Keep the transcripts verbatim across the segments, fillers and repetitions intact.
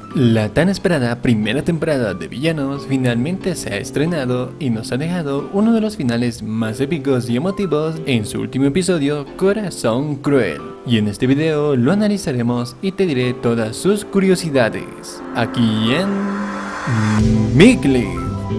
La tan esperada primera temporada de Villanos finalmente se ha estrenado y nos ha dejado uno de los finales más épicos y emotivos en su último episodio, Corazón Cruel. Y en este video lo analizaremos y te diré todas sus curiosidades, aquí en Miclip.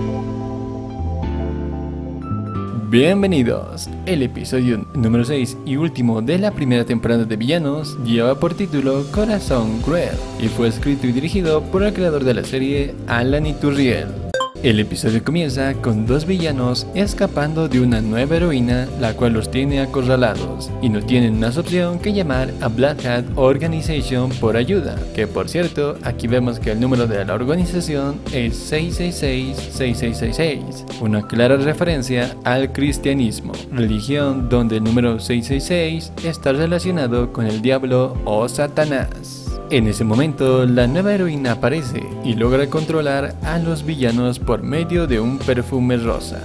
Bienvenidos. El episodio número seis y último de la primera temporada de Villanos lleva por título Corazón Cruel y fue escrito y dirigido por el creador de la serie, Alan Iturriel. El episodio comienza con dos villanos escapando de una nueva heroína, la cual los tiene acorralados y no tienen más opción que llamar a Black Hat Organization por ayuda, que por cierto aquí vemos que el número de la organización es seis seis seis, seis seis seis seis, una clara referencia al cristianismo, religión donde el número seis seis seis está relacionado con el diablo o Satanás. En ese momento, la nueva heroína aparece y logra controlar a los villanos por medio de un perfume rosa.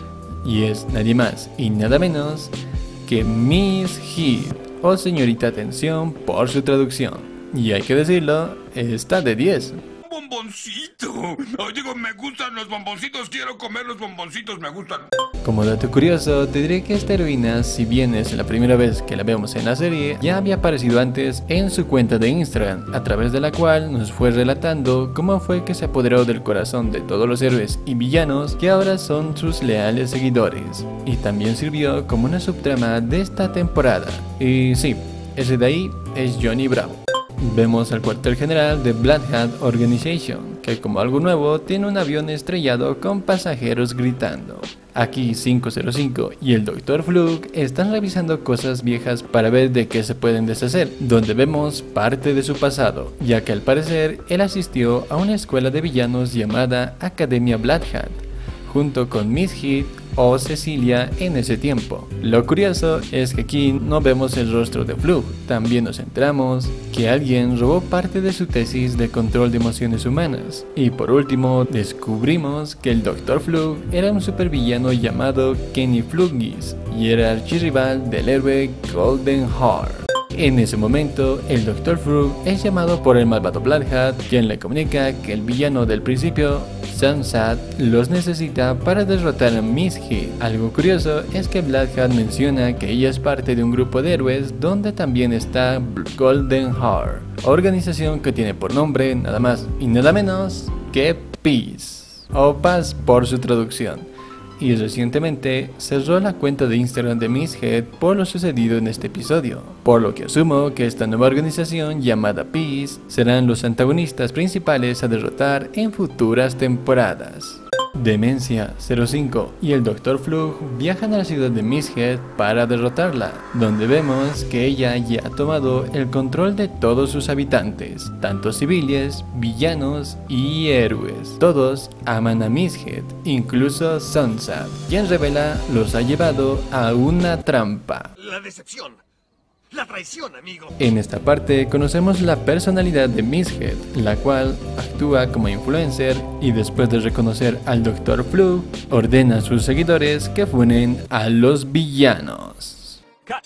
Y es nadie más y nada menos que Miss Heat, o Señorita Atención por su traducción. Y hay que decirlo, está de diez. ¡Bomboncito! Oh, digo, me gustan los bomboncitos, quiero comer los bomboncitos, me gustan. Como dato curioso, te diré que esta heroína, si bien es la primera vez que la vemos en la serie, ya había aparecido antes en su cuenta de Instagram, a través de la cual nos fue relatando cómo fue que se apoderó del corazón de todos los héroes y villanos que ahora son sus leales seguidores. Y también sirvió como una subtrama de esta temporada. Y sí, ese de ahí es Johnny Bravo. Vemos al cuartel general de Black Hat Organization, que como algo nuevo tiene un avión estrellado con pasajeros gritando. Aquí cinco cero cinco y el doctor Fluke están revisando cosas viejas para ver de qué se pueden deshacer, donde vemos parte de su pasado, ya que al parecer él asistió a una escuela de villanos llamada Academia Black Hat, junto con Miss Heat o Cecilia en ese tiempo. Lo curioso es que aquí no vemos el rostro de Fluke, también nos enteramos que alguien robó parte de su tesis de control de emociones humanas. Y por último, descubrimos que el doctor Fluke era un supervillano llamado Kenny Flugis y era archirrival del héroe Golden Heart. En ese momento, el doctor Fluke es llamado por el malvado Black Hat, quien le comunica que el villano del principio, Sunset, los necesita para derrotar a Miss Heat. Algo curioso es que Black Hat menciona que ella es parte de un grupo de héroes donde también está Golden Heart, organización que tiene por nombre nada más y nada menos que Peace, o Paz por su traducción. Y recientemente cerró la cuenta de Instagram de Miss Heat por lo sucedido en este episodio, por lo que asumo que esta nueva organización llamada Peace serán los antagonistas principales a derrotar en futuras temporadas. Demencia cero cinco y el doctor Fluke viajan a la ciudad de Miss Heat para derrotarla, donde vemos que ella ya ha tomado el control de todos sus habitantes, tanto civiles, villanos y héroes. Todos aman a Miss Heat, incluso Sunset, quien revela los ha llevado a una trampa. La decepción. La traición, amigo. En esta parte conocemos la personalidad de Miss Heat, la cual actúa como influencer y después de reconocer al doctor Fluke, ordena a sus seguidores que funen a los villanos. Cut.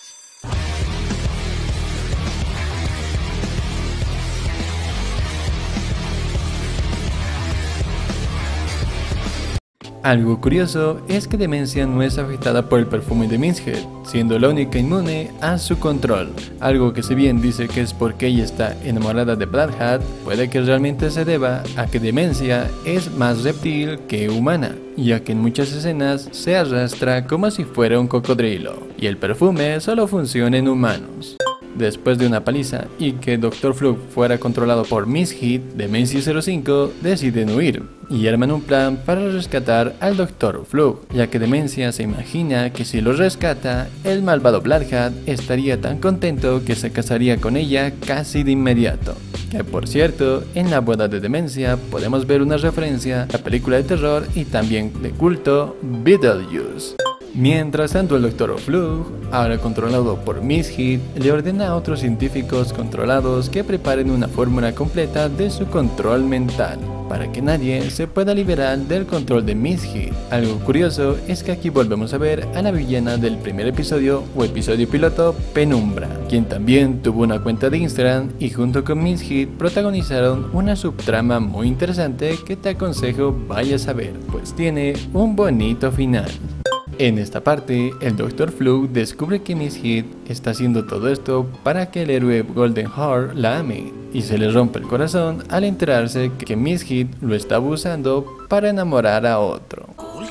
Algo curioso es que Demencia no es afectada por el perfume de Miss Heat, siendo la única inmune a su control, algo que si bien dice que es porque ella está enamorada de Black Hat, puede que realmente se deba a que Demencia es más reptil que humana, ya que en muchas escenas se arrastra como si fuera un cocodrilo, y el perfume solo funciona en humanos. Después de una paliza y que doctor Fluke fuera controlado por Miss Heat, Demencia cero cinco deciden huir y arman un plan para rescatar al doctor Fluke, ya que Demencia se imagina que si lo rescata, el malvado Black Hat estaría tan contento que se casaría con ella casi de inmediato. Que por cierto, en la boda de Demencia podemos ver una referencia a la película de terror y también de culto Beetlejuice. Mientras tanto, el doctor Flug, ahora controlado por Misfit, le ordena a otros científicos controlados que preparen una fórmula completa de su control mental, para que nadie se pueda liberar del control de Misfit. Algo curioso es que aquí volvemos a ver a la villana del primer episodio o episodio piloto, Penumbra, quien también tuvo una cuenta de Instagram y junto con Misfit protagonizaron una subtrama muy interesante que te aconsejo vayas a ver, pues tiene un bonito final. En esta parte, el doctor Flug descubre que Misfit está haciendo todo esto para que el héroe Golden Heart la ame, y se le rompe el corazón al enterarse que Misfit lo está abusando para enamorar a otro.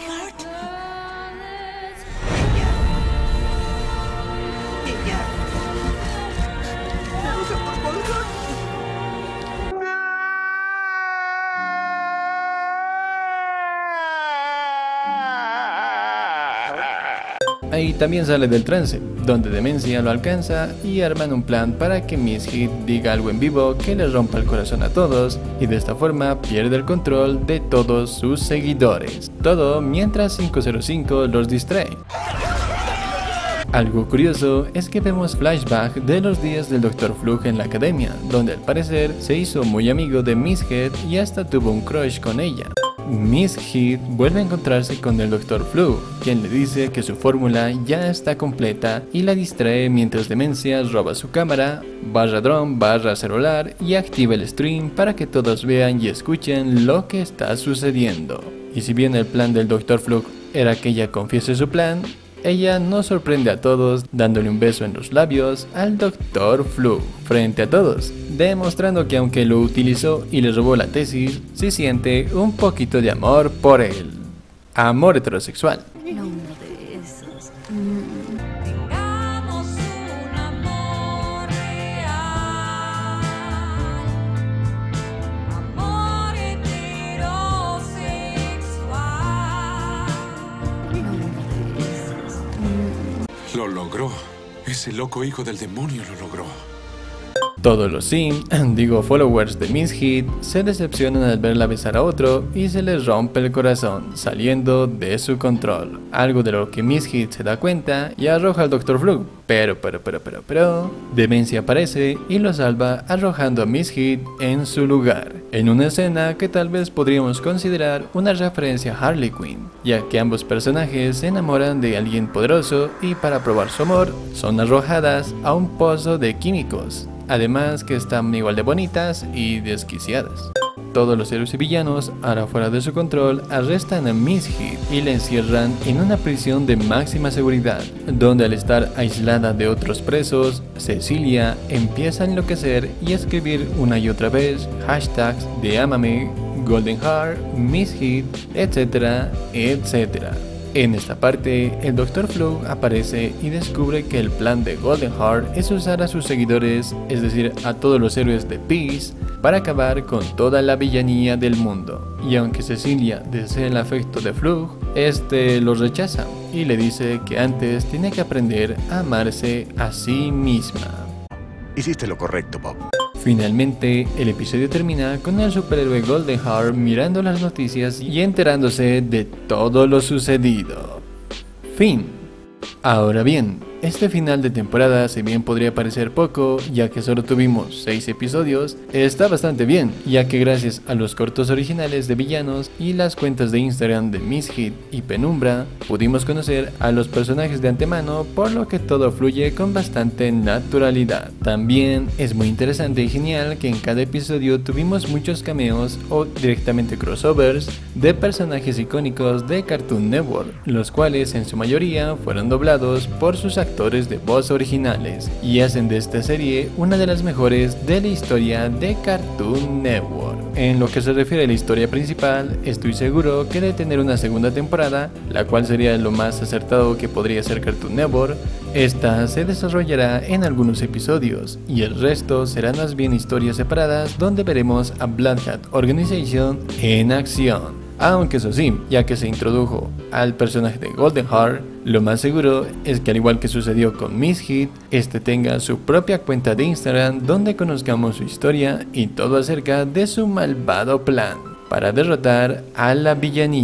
Ahí también sale del trance, donde Demencia lo alcanza y arman un plan para que Misfit diga algo en vivo que le rompa el corazón a todos y de esta forma pierde el control de todos sus seguidores. Todo mientras cinco cero cinco los distrae. Algo curioso es que vemos flashback de los días del doctor Flug en la academia, donde al parecer se hizo muy amigo de Misfit y hasta tuvo un crush con ella. Misfit vuelve a encontrarse con el doctor Flug, quien le dice que su fórmula ya está completa y la distrae mientras Demencia roba su cámara, barra dron, barra celular y activa el stream para que todos vean y escuchen lo que está sucediendo. Y si bien el plan del doctor Flug era que ella confiese su plan, ella nos sorprende a todos dándole un beso en los labios al doctor Flug frente a todos, demostrando que aunque lo utilizó y le robó la tesis, se siente un poquito de amor por él. Amor heterosexual. No uno de esos. Tengamos un amor real, amor heterosexual. No uno de esos. Lo logró. Ese loco hijo del demonio lo logró. Todos los sim, digo followers de Misfit, se decepcionan al verla besar a otro y se les rompe el corazón, saliendo de su control. Algo de lo que Misfit se da cuenta y arroja al doctor Flug. Pero, pero, pero, pero, pero... Demencia aparece y lo salva arrojando a Misfit en su lugar. En una escena que tal vez podríamos considerar una referencia a Harley Quinn, ya que ambos personajes se enamoran de alguien poderoso y para probar su amor son arrojadas a un pozo de químicos. Además que están igual de bonitas y desquiciadas. Todos los héroes y villanos, ahora fuera de su control, arrestan a Misfit y la encierran en una prisión de máxima seguridad, donde al estar aislada de otros presos, Cecilia empieza a enloquecer y a escribir una y otra vez hashtags de Ámame, Golden Heart, Misfit, etcétera, etcétera. En esta parte, el doctor Flug aparece y descubre que el plan de Golden Heart es usar a sus seguidores, es decir, a todos los héroes de Peace, para acabar con toda la villanía del mundo. Y aunque Cecilia desea el afecto de Flug, este lo rechaza y le dice que antes tiene que aprender a amarse a sí misma. Hiciste lo correcto, Bob. Finalmente, el episodio termina con el superhéroe Golden Heart mirando las noticias y enterándose de todo lo sucedido. Fin. Ahora bien, este final de temporada, si bien podría parecer poco, ya que solo tuvimos seis episodios, está bastante bien, ya que gracias a los cortos originales de villanos y las cuentas de Instagram de Misfit y Penumbra, pudimos conocer a los personajes de antemano, por lo que todo fluye con bastante naturalidad. También es muy interesante y genial que en cada episodio tuvimos muchos cameos o directamente crossovers de personajes icónicos de Cartoon Network, los cuales en su mayoría fueron doblados por sus actores actores de voz originales y hacen de esta serie una de las mejores de la historia de Cartoon Network. En lo que se refiere a la historia principal, estoy seguro que de tener una segunda temporada, la cual sería lo más acertado que podría ser Cartoon Network, esta se desarrollará en algunos episodios y el resto serán más bien historias separadas donde veremos a Black Hat Organization en acción. Aunque eso sí, ya que se introdujo al personaje de Golden Heart, lo más seguro es que al igual que sucedió con Misfit, este tenga su propia cuenta de Instagram donde conozcamos su historia y todo acerca de su malvado plan para derrotar a la villanía.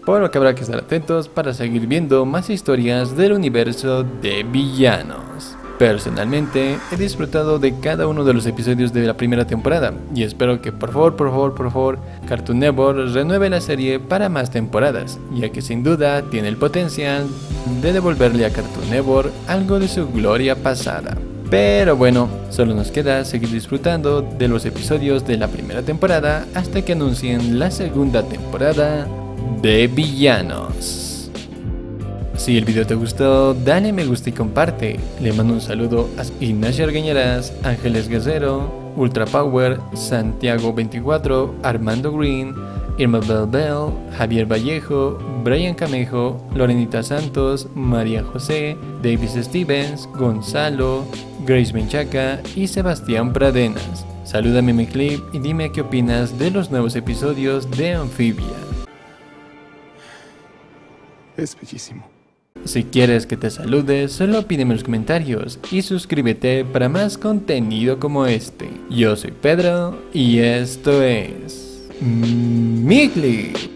por lo que habrá que estar atentos para seguir viendo más historias del universo de villanos. Personalmente he disfrutado de cada uno de los episodios de la primera temporada y espero que por favor, por favor, por favor, Cartoon Network renueve la serie para más temporadas, ya que sin duda tiene el potencial de devolverle a Cartoon Network algo de su gloria pasada. Pero bueno, solo nos queda seguir disfrutando de los episodios de la primera temporada hasta que anuncien la segunda temporada de Villanos. Si el video te gustó, dale me gusta y comparte. Le mando un saludo a Ignacio Argueñeras, Ángeles Guerrero, Ultra Power, Santiago veinticuatro, Armando Green, Irma Bell Bell, Javier Vallejo, Brian Camejo, Lorenita Santos, María José, Davis Stevens, Gonzalo, Grace Menchaca y Sebastián Pradenas. Salúdame en mi clip y dime qué opinas de los nuevos episodios de Amphibia. Es bellísimo. Si quieres que te salude, solo pídeme en los comentarios y suscríbete para más contenido como este. Yo soy Pedro y esto es mi clip.